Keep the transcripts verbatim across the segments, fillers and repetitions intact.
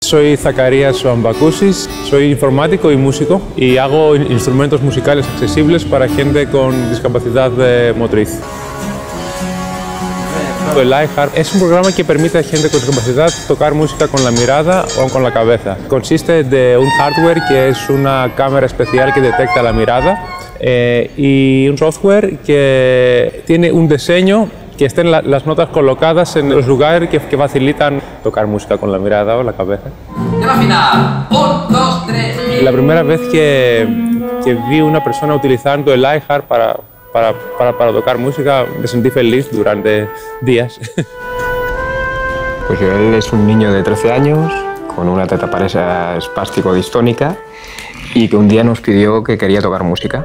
Soy Zacarías Wambakousis, soy informático y músico y hago instrumentos musicales accesibles para gente con discapacidad motriz. El iHeart es un programa que permite a gente con discapacidad tocar música con la mirada o con la cabeza. Consiste de un hardware que es una cámara especial que detecta la mirada eh, y un software que tiene un diseño que estén la, las notas colocadas en los lugares que, que facilitan tocar música con la mirada o la cabeza. ¡La final! ¡Un, dos, tres! La primera vez que, que vi una persona utilizando el iHeart para Para, para, para tocar música, me sentí feliz durante días. Pues Joel es un niño de trece años, con una tetraparesia espástico-distónica y que un día nos pidió que quería tocar música.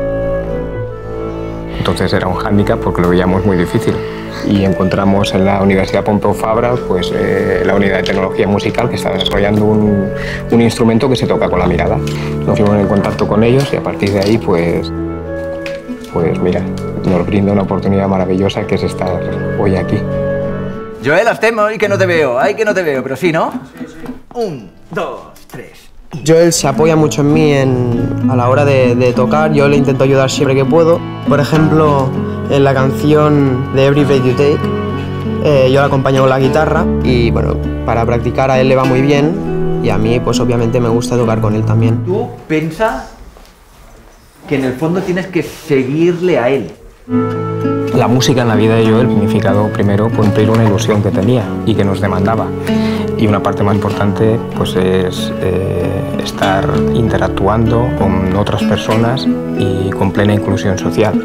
Entonces era un hándicap porque lo veíamos muy difícil. Y encontramos en la Universidad Pompeu Fabra pues, eh, la unidad de tecnología musical que está desarrollando un, un instrumento que se toca con la mirada. Nos fuimos en contacto con ellos y a partir de ahí pues, pues mira, nos brinda una oportunidad maravillosa que es estar hoy aquí. Joel, estem hoy que no te veo, ay que no te veo, pero sí, ¿no? Un, dos, tres. Joel se apoya mucho en mí en, a la hora de, de tocar, yo le intento ayudar siempre que puedo. Por ejemplo, en la canción de Every Breath You Take, eh, yo le acompaño con la guitarra y bueno, para practicar a él le va muy bien y a mí pues obviamente me gusta tocar con él también. Tú piensa que en el fondo tienes que seguirle a él. La música en la vida de Joel significado primero cumplir una ilusión que tenía y que nos demandaba. Y una parte más importante pues, es eh, estar interactuando con otras personas y con plena inclusión social.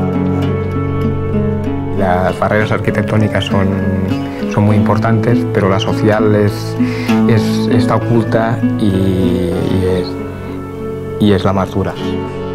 Las barreras arquitectónicas son, son muy importantes, pero la social es, es, está oculta y, y, es, y es la más dura.